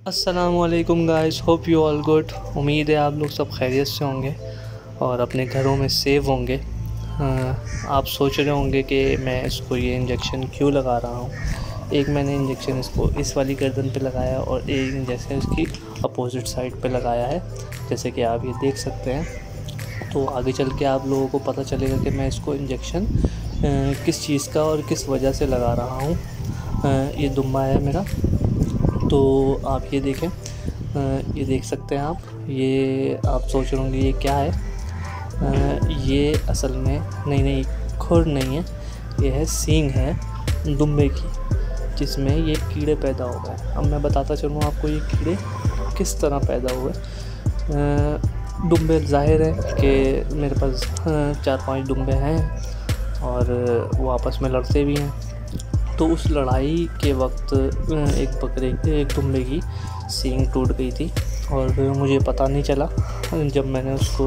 अस्सलामुअलैकुम guys, hope you all good. उम्मीद है आप लोग सब खैरियत से होंगे और अपने घरों में सेव होंगे। आप सोच रहे होंगे कि मैं इसको ये इंजेक्शन क्यों लगा रहा हूँ। एक मैंने इंजेक्शन इसको इस वाली गर्दन पे लगाया और एक इंजेक्शन इसकी अपोजिट साइड पे लगाया है, जैसे कि आप ये देख सकते हैं। तो आगे चल के आप लोगों को पता चलेगा कि मैं इसको इंजेक्शन किस चीज़ का और किस वजह से लगा रहा हूँ। ये दुम्बा है मेरा, तो आप ये देखें, ये देख सकते हैं आप। ये आप सोच रहे होंगे ये क्या है। ये असल में नहीं खुर नहीं है, ये है सींग है दुम्बे की, जिसमें ये कीड़े पैदा हो गए। अब मैं बताता चलूँ आपको ये कीड़े किस तरह पैदा हुए। दुम्बे ज़ाहिर है कि मेरे पास 4-5 दुम्बे हैं और वो आपस में लड़ते भी हैं। तो उस लड़ाई के वक्त एक दुम्बे की सींग टूट गई थी और मुझे पता नहीं चला। जब मैंने उसको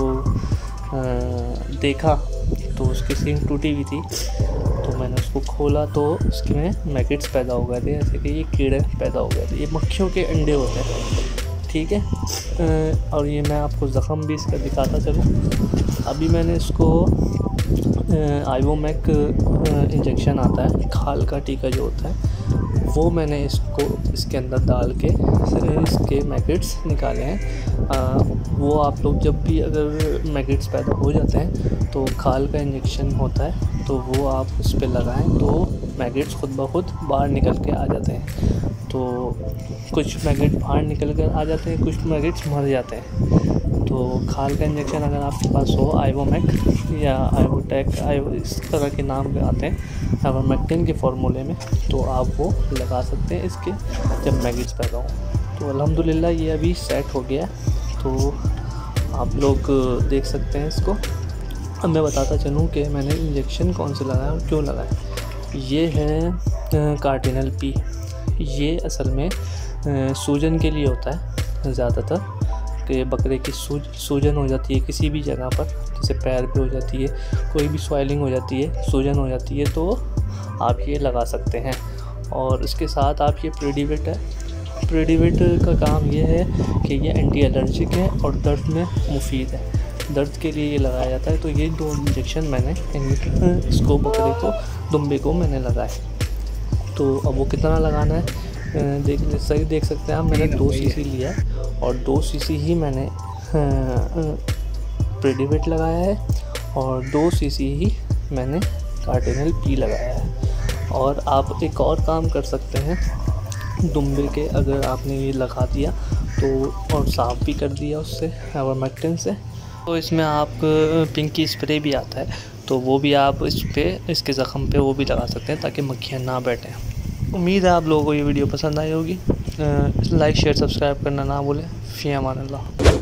देखा तो उसकी सींग टूटी हुई थी, तो मैंने उसको खोला तो उसमें मैकेट्स पैदा हो गए थे, जैसे कि ये कीड़े पैदा हो गए थे। ये मक्खियों के अंडे होते हैं, ठीक है। और ये मैं आपको ज़ख़म भी इसका दिखाता चलूँ। अभी मैंने इसको आइवोमैक इंजेक्शन आता है, खाल का टीका जो होता है, वो मैंने इसको इसके अंदर डाल के इसके मैकेट्स निकाले हैं। वो आप लोग जब भी अगर मैकेट्स पैदा हो जाते हैं तो खाल का इंजेक्शन होता है, तो वो आप उस पर लगाएं तो मैकेट्स खुद ब खुद बाहर निकल के आ जाते हैं। तो कुछ मैकेट बाहर निकल कर आ जाते हैं, कुछ मैकेट्स मर जाते हैं। तो खाल का इंजेक्शन अगर आपके पास हो, आइवोमैक या आइवोटेक, इस तरह के नाम आते हैं आइवोमैक्टिन के फार्मूले में, तो आप वो लगा सकते हैं इसके जब मैकेट्स पैदा हो। तो अल्हम्दुलिल्लाह ये अभी सेट हो गया, तो आप लोग देख सकते हैं इसको। अब मैं बताता चलूँ कि मैंने इंजेक्शन कौन से लगाया और क्यों लगाया। ये है कार्टिनल पी। ये असल में सूजन के लिए होता है ज़्यादातर, कि बकरे की सूजन हो जाती है किसी भी जगह पर, जैसे पैर पे हो जाती है, कोई भी स्वेलिंग हो जाती है, सूजन हो जाती है, तो आप ये लगा सकते हैं। और इसके साथ आप ये प्रीडिवेट है। प्रीडिवेट का काम ये है कि ये एंटी एलर्जिक है और दर्द में मुफीद है, दर्द के लिए ये लगाया जाता है। तो ये 2 इंजेक्शन मैंने इसको बकरे को, दुम्बे को मैंने लगाए। तो अब वो कितना लगाना है सही देख सकते हैं आप। मैंने 2 सीसी लिया और 2 सीसी ही मैंने प्रीडिवेट लगाया है और 2 सीसी ही मैंने कार्टिनल पी लगाया है। और आप एक और काम कर सकते हैं, दुम्बे के अगर आपने ये लगा दिया तो और साफ़ भी कर दिया उससे आइवोमैक्टिन से, तो इसमें आप पिंकी स्प्रे भी आता है, तो वो भी आप इसके ज़ख़म पे वो भी लगा सकते हैं ताकि मक्खियाँ ना बैठें। उम्मीद है आप लोगों को ये वीडियो पसंद आई होगी। लाइक शेयर सब्सक्राइब करना ना भूलें। फ़ी अमान अल्लाह।